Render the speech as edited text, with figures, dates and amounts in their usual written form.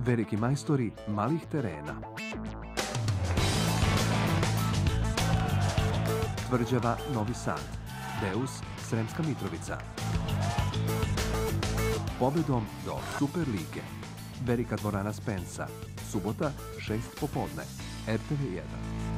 Veliki majstori malih terena. Tvrđava Novi Sad. Deus Sremska Mitrovica. Pobedom do Super lige. Velika dvorana Spensa. Subota, 6 popodne. RTV 1.